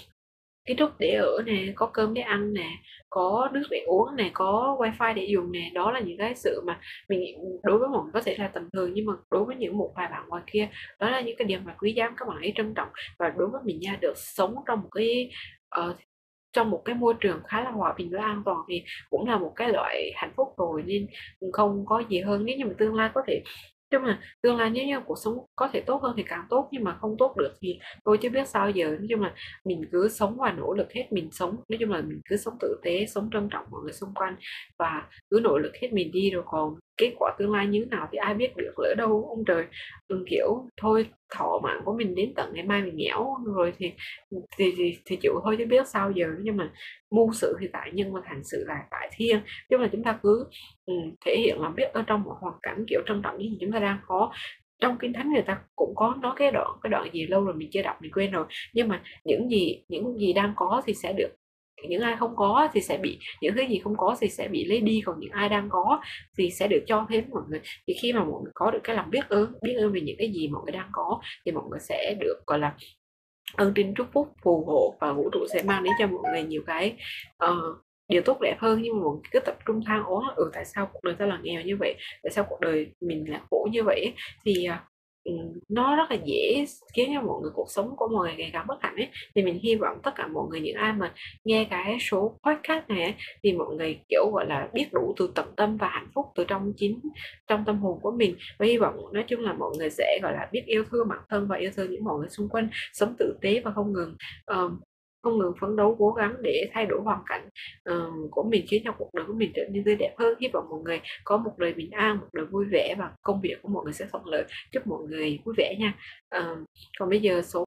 ký túc để ở nè, có cơm để ăn nè, có nước để uống nè, có wifi để dùng nè, đó là những cái sự mà mình nghĩ đối với mọi người có thể là tầm thường, nhưng mà đối với những một vài bạn ngoài kia đó là những cái điều mà quý giá các bạn ấy trân trọng. Và đối với mình nha, được sống trong một cái ờ, trong một cái môi trường khá là hòa bình và an toàn thì cũng là một cái loại hạnh phúc rồi, nên không có gì hơn. Nếu như mà tương lai có thể, nhưng mà tương lai nếu như cuộc sống có thể tốt hơn thì càng tốt, nhưng mà không tốt được thì tôi chưa biết sao giờ. Nói chung là mình cứ sống và nỗ lực hết mình sống, nói chung là mình cứ sống tử tế, sống trân trọng mọi người xung quanh, và cứ nỗ lực hết mình đi, rồi còn kết quả tương lai như thế nào thì ai biết được, lỡ đâu ông trời ừ, kiểu thôi thọ mạng của mình đến tận ngày mai mình nghẽo rồi thì thì thì, thì chịu thôi chứ biết sao giờ. Nhưng mà muôn sự thì tại nhân mà thành sự là tại thiên, tức là chúng ta cứ ừ, thể hiện lòng biết ơn trong một hoàn cảnh, kiểu trân trọng những gì chúng ta đang có. Trong kinh thánh người ta cũng có nói cái đoạn cái đoạn gì lâu rồi mình chưa đọc mình quên rồi, nhưng mà những gì những gì đang có thì sẽ được, những ai không có thì sẽ bị, những thứ gì không có thì sẽ bị lấy đi, còn những ai đang có thì sẽ được cho thêm mọi người. Thì khi mà mọi người có được cái lòng biết ơn, biết ơn về những cái gì mọi người đang có, thì mọi người sẽ được gọi là ơn trên chúc phúc phù hộ, và vũ trụ sẽ mang đến cho mọi người nhiều cái uh, điều tốt đẹp hơn. Nhưng mà mọi người cứ tập trung than oán là ừ tại sao cuộc đời ta là nghèo như vậy, tại sao cuộc đời mình là khổ như vậy, thì uh, nó rất là dễ khiến cho mọi người, cuộc sống của mọi người ngày càng bất hạnh ấy. Thì mình hy vọng tất cả mọi người, những ai mà nghe cái số podcast này ấy, thì mọi người kiểu gọi là biết đủ từ tận tâm và hạnh phúc từ trong chính trong tâm hồn của mình, và hy vọng nói chung là mọi người sẽ gọi là biết yêu thương bản thân và yêu thương những mọi người xung quanh, sống tử tế và không ngừng uh, không ngừng phấn đấu cố gắng để thay đổi hoàn cảnh uh, của mình, khiến cho cuộc đời của mình trở nên tươi đẹp hơn. Hy vọng mọi người có một đời bình an, một đời vui vẻ, và công việc của mọi người sẽ thuận lợi. Chúc mọi người vui vẻ nha. Uh, còn bây giờ số